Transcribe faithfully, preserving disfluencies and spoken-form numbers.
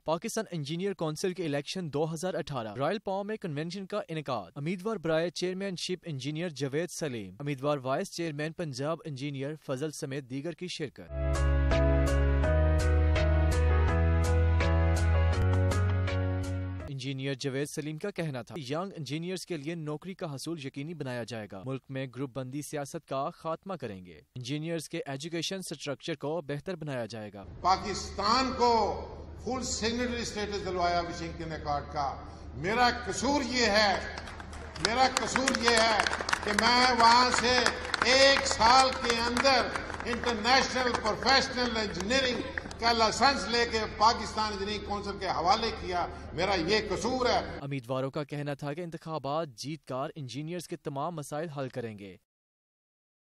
Pakistan engineer council के election दो हजार अठारह रॉयल पाव में कन्वेंशन का इनेकाद। उम्मीदवार बराए चेयरमैनशिप इंजीनियर जवेद सलीम, उम्मीदवार vice chairman Punjab engineer Fazal समेत दीगर की शिरकत। इंजीनियर जवेद सलीम का कहना था, यंग इंजीनियर्स के लिए नौकरी का हसूल यकीनी बनाया जाएगा। मुल्क में ग्रुप बंदी सियासत का खात्मा करेंगे। इंजीनियर्स के एजुकेशन स्ट्रक्चर को बेहतर बनाया जाएगा। पाकिस्तान को फुल सिग्नेटरी स्टेटस दिलवाया वाशिंगटन अकॉर्ड का। मेरा कसूर ये है मेरा कसूर ये है कि मैं वहां से एक साल के अंदर इंटरनेशनल प्रोफेशनल इंजीनियरिंग का लाइसेंस लेके पाकिस्तान इंजीनियरिंग काउंसिल के हवाले किया। मेरा ये कसूर है। उम्मीदवारों का कहना था कि इंतखाबात जीतकर इंजीनियर्स के तमाम मसाइल हल करेंगे।